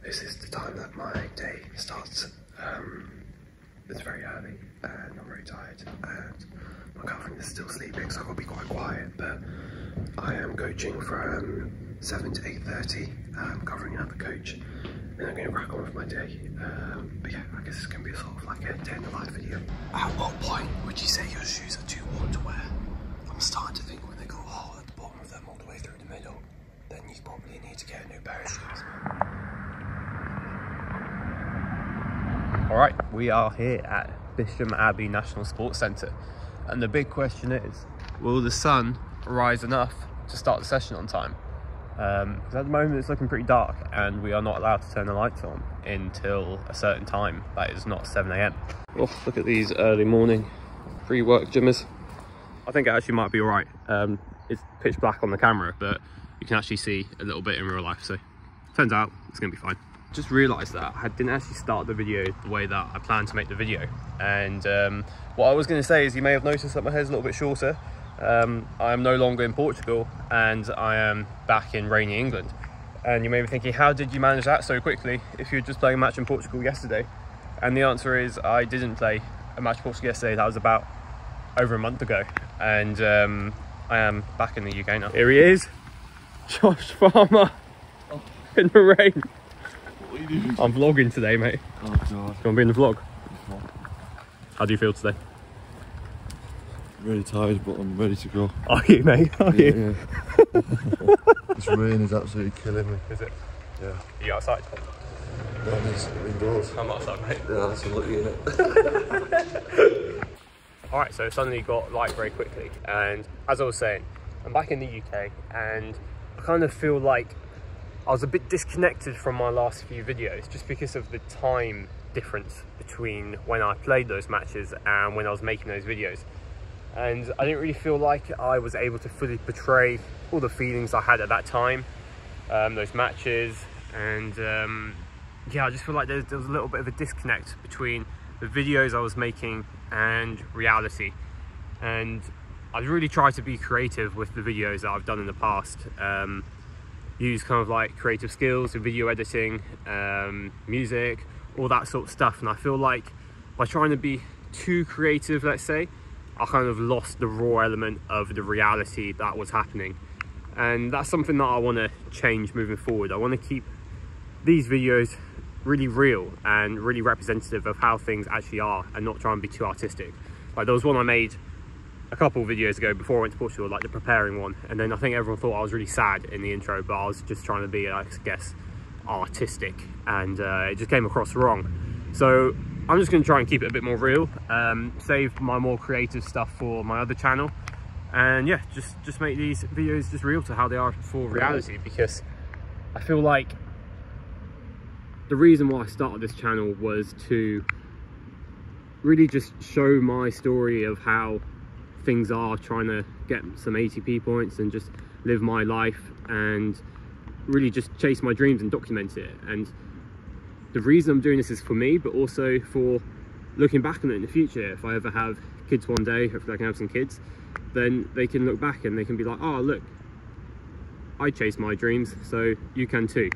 this is the time that my day starts. It's very early and I'm very tired and my girlfriend is still sleeping, so I've got to be quite quiet, but I am coaching from 7 to 8:30, covering another coach, and I'm going to crack on with my day. But yeah, I guess it's going to be sort of like a day in the life video. At what point would you say your shoes are too warm to wear? I'm starting to think when they go hot at the bottom of them all the way through the middle, then you probably need to get a new pair of shoes. Alright, we are here at Bisham Abbey National Sports Centre, and the big question is, will the sun rise enough to start the session on time? Because at the moment it's looking pretty dark and we are not allowed to turn the lights on until a certain time, that is not 7 AM. Oh, look at these early morning pre-work gymmers. I think it actually might be alright. It's pitch black on the camera, but you can actually see a little bit in real life, so turns out it's going to be fine. Just realised that I didn't actually start the video the way that I planned to make the video, and what I was going to say is, you may have noticed that my hair's a little bit shorter. I am no longer in Portugal and I am back in rainy England, and you may be thinking, how did you manage that so quickly if you were just playing a match in Portugal yesterday? And the answer is, I didn't play a match in Portugal yesterday. That was about over a month ago, and I am back in the UK now. Here he is, Josh Farmer, in the rain. What are you doing? I'm vlogging today, mate. Oh god. Do you want to be in the vlog? How do you feel today? Really tired, but I'm ready to go. Are you, mate? Are you? Yeah. This rain is absolutely killing me. Is it? Yeah. Are you outside? No, it's indoors. I'm outside, mate. Yeah, that's a lucky, innit? Alright, so it suddenly got light very quickly, and as I was saying, I'm back in the UK, and I kind of feel like I was a bit disconnected from my last few videos just because of the time difference between when I played those matches and when I was making those videos. And I didn't really feel like I was able to fully portray all the feelings I had at that time, those matches, and yeah, I just feel like there was a little bit of a disconnect between the videos I was making and reality. And I've really tried to be creative with the videos that I've done in the past, use kind of like creative skills in video editing, music, all that sort of stuff. And I feel like by trying to be too creative, let's say, I kind of lost the raw element of the reality that was happening. And that's something that I want to change moving forward. I want to keep these videos really real and really representative of how things actually are, and not try and be too artistic. Like, there was one I made a couple of videos ago before I went to Portugal, like the preparing one, and then I think everyone thought I was really sad in the intro, but I was just trying to be, I guess, artistic, and it just came across wrong. So I'm just going to try and keep it a bit more real, save my more creative stuff for my other channel, and yeah, just make these videos just real to how they are for reality, because I feel like the reason why I started this channel was to really just show my story of how things are, trying to get some ATP points and just live my life and really just chase my dreams and document it. And the reason I'm doing this is for me, but also for looking back on it in the future. If I ever have kids one day, hopefully I can have some kids, then they can look back and they can be like, oh look, I chased my dreams, so you can too.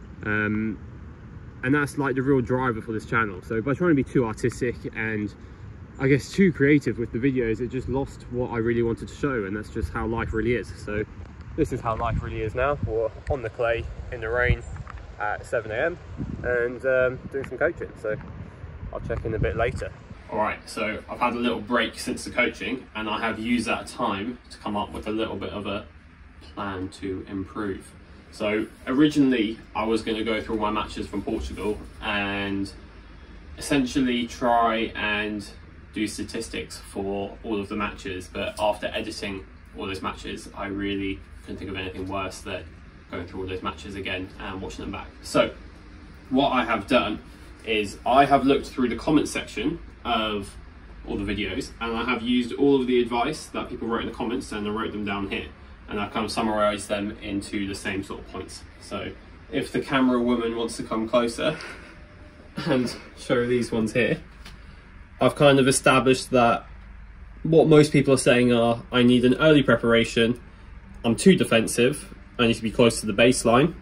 And that's like the real driver for this channel. So by trying to be too artistic and I guess too creative with the videos, it just lost what I really wanted to show, and that's just how life really is. So this is how life really is now. We're on the clay in the rain at 7 AM and doing some coaching, so I'll check in a bit later. Alright, so I've had a little break since the coaching, and I have used that time to come up with a little bit of a plan to improve. So originally I was going to go through my matches from Portugal and essentially try and do statistics for all of the matches, but after editing all those matches I really couldn't think of anything worse than going through all those matches again and watching them back. So what I have done is I have looked through the comment section of all the videos, and I have used all of the advice that people wrote in the comments, and I wrote them down here, and I kind of summarized them into the same sort of points. So if the camera woman wants to come closer and show these ones here, I've kind of established that what most people are saying are, I need an early preparation, I'm too defensive, I need to be close to the baseline,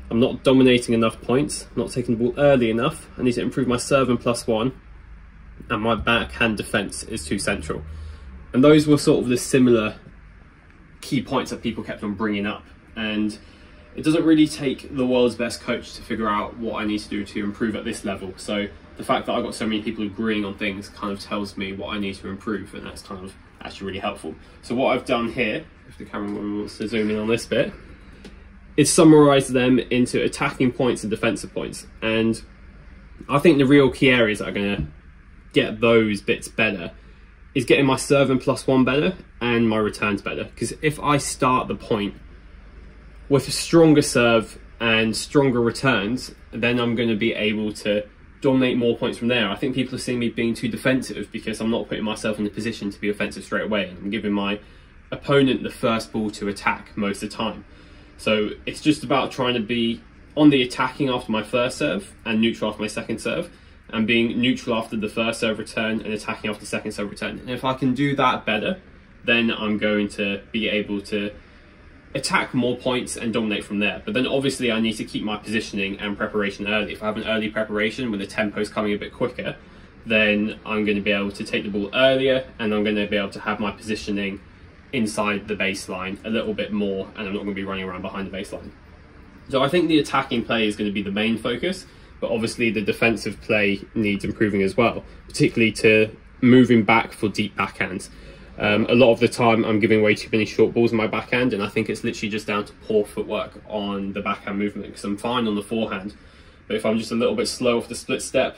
I'm not dominating enough points, not taking the ball early enough. I need to improve my serve and +1, and my backhand defence is too central. And those were sort of the similar key points that people kept on bringing up. And it doesn't really take the world's best coach to figure out what I need to do to improve at this level. So the fact that I've got so many people agreeing on things kind of tells me what I need to improve, and that's kind of actually really helpful. So what I've done here, if the cameraman wants to zoom in on this bit, is summarise them into attacking points and defensive points. And I think the real key areas that are going to get those bits better is getting my serve and +1 better and my returns better. Because if I start the point with a stronger serve and stronger returns, then I'm going to be able to dominate more points from there. I think people are seeing me being too defensive because I'm not putting myself in a position to be offensive straight away, and I'm giving my opponent the first ball to attack most of the time. So it's just about trying to be on the attacking after my first serve and neutral after my second serve, and being neutral after the first serve return and attacking after the second serve return. And if I can do that better, then I'm going to be able to attack more points and dominate from there. But then obviously I need to keep my positioning and preparation early. If I have an early preparation when the tempo is coming a bit quicker, then I'm going to be able to take the ball earlier, and I'm going to be able to have my positioning inside the baseline a little bit more, and I'm not going to be running around behind the baseline. So I think the attacking play is going to be the main focus, but obviously the defensive play needs improving as well, particularly to moving back for deep backhands. A lot of the time I'm giving away too many short balls in my backhand, and I think it's literally just down to poor footwork on the backhand movement, because I'm fine on the forehand, but if I'm just a little bit slow off the split step,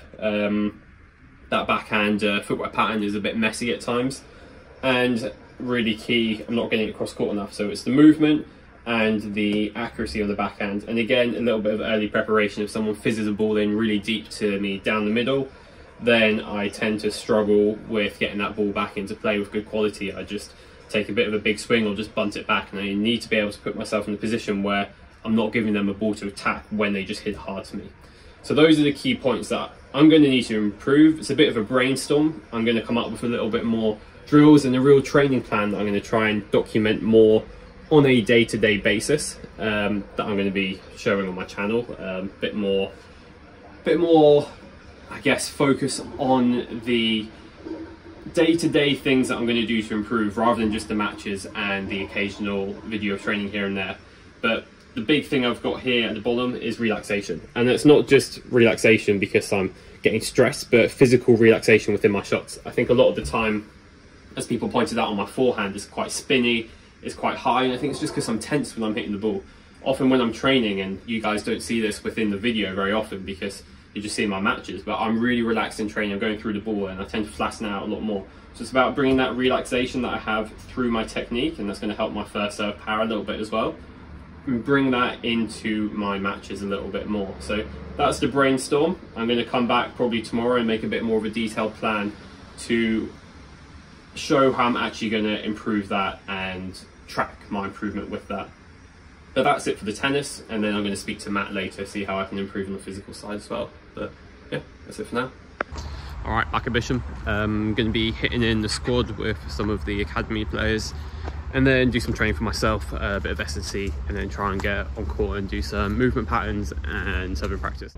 that backhand footwork pattern is a bit messy at times. And really key, I'm not getting it cross court enough. So it's the movement and the accuracy on the backhand, and again a little bit of early preparation. If someone fizzes a ball in really deep to me down the middle, then I tend to struggle with getting that ball back into play with good quality. I just take a bit of a big swing or just bunt it back, and I need to be able to put myself in a position where I'm not giving them a ball to attack when they just hit hard to me. So those are the key points that I'm going to need to improve. It's a bit of a brainstorm. I'm going to come up with a little bit more drills and a real training plan that I'm going to try and document more on a day-to-day basis, that I'm going to be showing on my channel. A bit more I guess focus on the day-to-day things that I'm going to do to improve, rather than just the matches and the occasional video of training here and there. But the big thing I've got here at the bottom is relaxation, and it's not just relaxation because I'm getting stressed, but physical relaxation within my shots. I think a lot of the time, as people pointed out on my forehand, is quite spinny, it's quite high, and I think it's just because I'm tense when I'm hitting the ball. Often when I'm training, and you guys don't see this within the video very often because you just see my matches, but I'm really relaxed in training. I'm going through the ball and I tend to flatten out a lot more. So it's about bringing that relaxation that I have through my technique, and that's going to help my first serve power a little bit as well, and bring that into my matches a little bit more. So that's the brainstorm. I'm going to come back probably tomorrow and make a bit more of a detailed plan to show how I'm actually going to improve that and track my improvement with that. But that's it for the tennis, and then I'm going to speak to Matt later, see how I can improve on the physical side as well. But yeah, that's it for now. All right, back at Bisham. I'm going to be hitting in the squad with some of the academy players, and then do some training for myself, a bit of S&C, and then try and get on court and do some movement patterns and serving practice.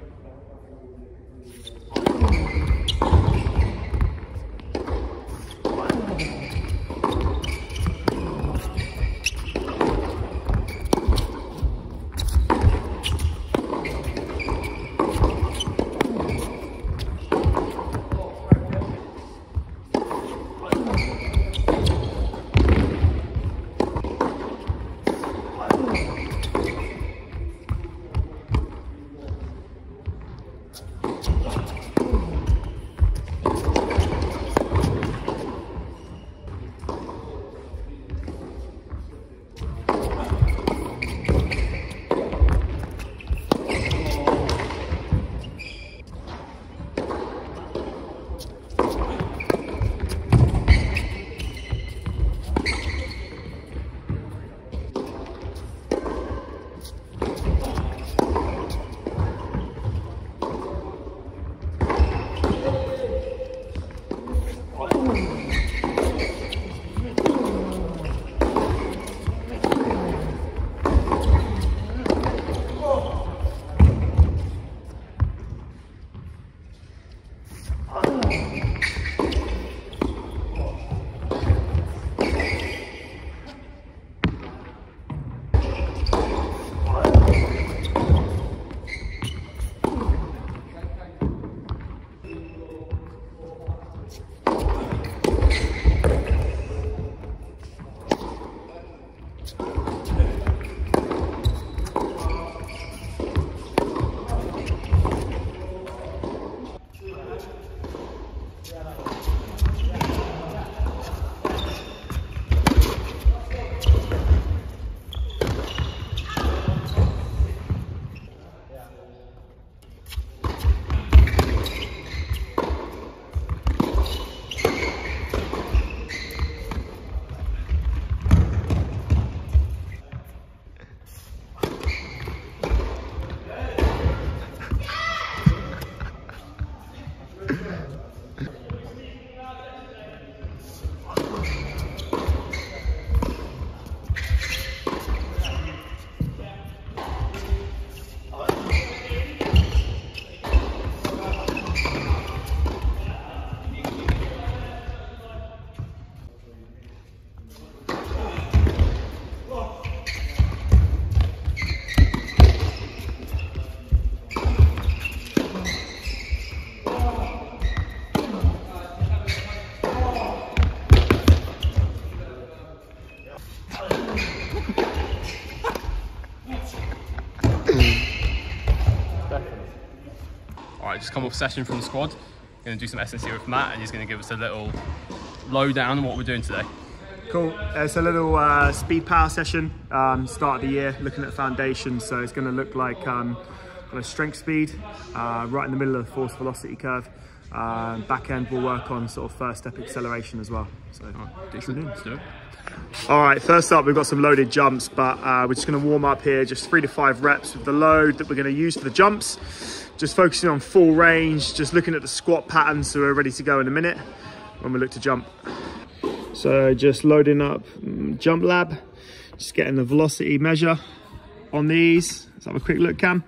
Right, just come off session from the squad. Going to do some S&C with Matt, and he's going to give us a little lowdown on what we're doing today. Cool. It's a little speed power session. Start of the year, looking at the foundation. So it's going to look like kind of strength speed, right in the middle of the force velocity curve. Back end we'll work on sort of first step acceleration as well. So Let's do it. all right, first up we've got some loaded jumps, but we're just going to warm up here, just 3 to 5 reps with the load that we're going to use for the jumps. Just focusing on full range, just looking at the squat pattern so we're ready to go in a minute when we look to jump. So just loading up Jump Lab, just getting the velocity measure on these. Let's have a quick look, Cam.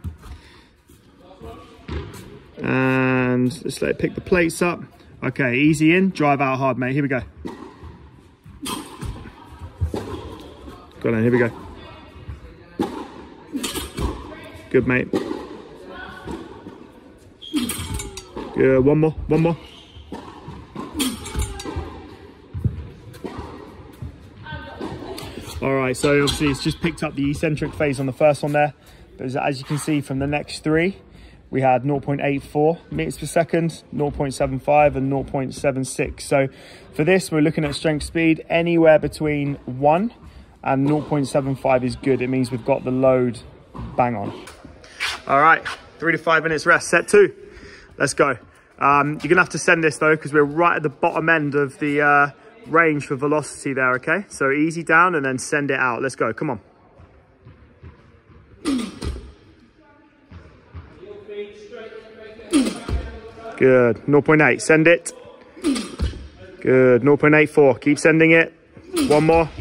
And let's let it pick the plates up. Okay, easy in, drive out hard, mate. Here we go. Go on, here we go. Good, mate. Good, one more. All right, so obviously it's just picked up the eccentric phase on the first one there. But as you can see from the next 3, we had 0.84 meters per second, 0.75 and 0.76. So for this, we're looking at strength speed anywhere between 1 and 0.75 is good. It means we've got the load bang on. All right, 3 to 5 minutes rest, set 2. Let's go. You're gonna have to send this though, because we're right at the bottom end of the range for velocity there, okay? So easy down and then send it out. Let's go, come on. Good, 0.8, send it. Good, 0.84, keep sending it. One more.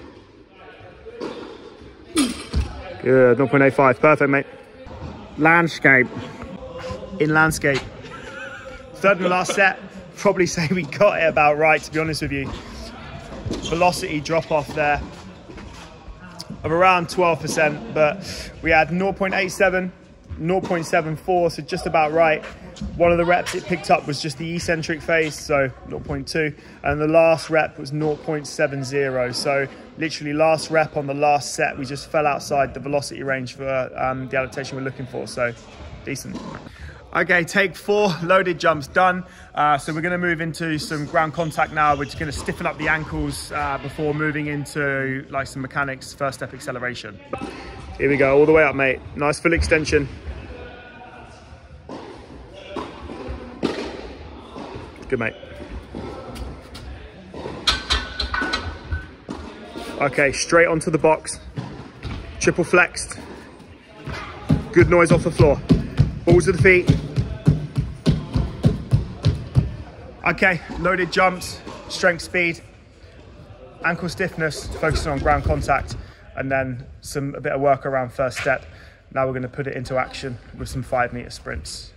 Good, 0.85, perfect, mate. Landscape. In landscape. Third and last set, probably say we got it about right, to be honest with you. Velocity drop off there of around 12%, but we had 0.87, 0.74, so just about right. One of the reps it picked up was just the eccentric phase, so 0.2, and the last rep was 0.70. So literally last rep on the last set, we just fell outside the velocity range for the adaptation we're looking for, so decent. Okay, take 4, loaded jumps done. So we're gonna move into some ground contact now. We're just gonna stiffen up the ankles before moving into like some mechanics, first step acceleration. Here we go, all the way up, mate. Nice full extension. Good, mate. Okay, straight onto the box. Triple flexed. Good noise off the floor. Balls to the feet. Okay, loaded jumps, strength speed, ankle stiffness, focusing on ground contact, and then a bit of work around first step. Now we're going to put it into action with some 5-meter sprints.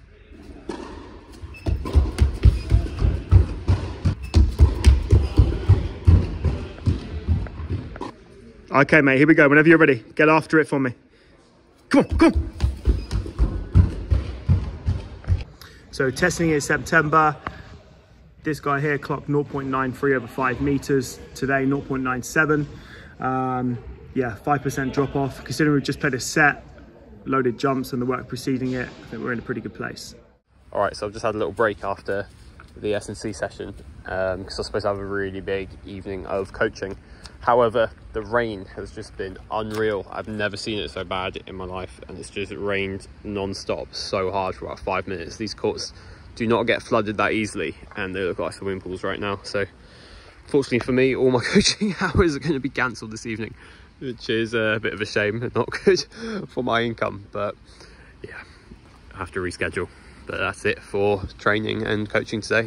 Okay, mate, here we go. Whenever you're ready, get after it for me. Come on, come on. So testing in September, this guy here clocked 0.93 over 5 meters. Today, 0.97. Yeah, 5% drop off. Considering we've just played a set, loaded jumps and the work preceding it, I think we're in a pretty good place. All right, so I've just had a little break after the S&C session because I was supposed to have a really big evening of coaching. However, the rain has just been unreal. I've never seen it so bad in my life, and it's just rained non-stop so hard for about 5 minutes. These courts do not get flooded that easily, and they look like swimming pools right now. So fortunately for me, all my coaching hours are going to be cancelled this evening, which is a bit of a shame and not good for my income. But yeah, I have to reschedule. But that's it for training and coaching today.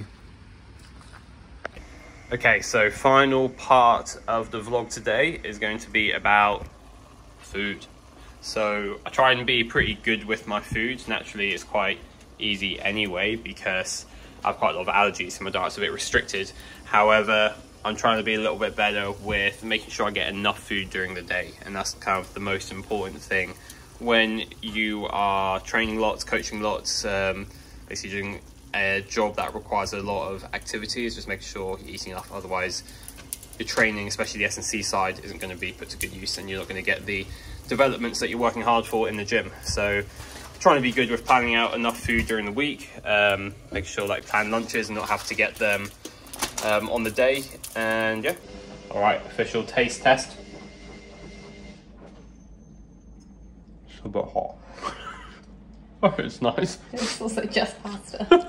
Okay, so final part of the vlog today is going to be about food. So I try and be pretty good with my food. Naturally, it's quite easy anyway because I have quite a lot of allergies, so my diet's a bit restricted. However, I'm trying to be a little bit better with making sure I get enough food during the day, and that's kind of the most important thing when you are training lots, coaching lots, basically doing a job that requires a lot of activity, is just making sure you're eating enough. Otherwise, your training, especially the S&C side, isn't going to be put to good use, and you're not going to get the developments that you're working hard for in the gym. So trying to be good with planning out enough food during the week, making sure like plan lunches and not have to get them on the day. And yeah, all right, official taste test. It's a bit hot. Oh, it's nice. It's also just pasta.